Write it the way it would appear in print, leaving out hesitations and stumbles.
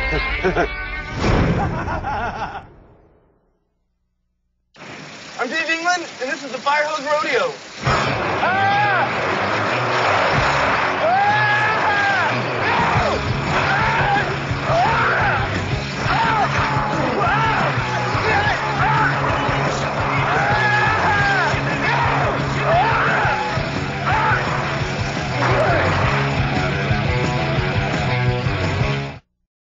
I'm Dave England, and this is the Fire Hose Rodeo.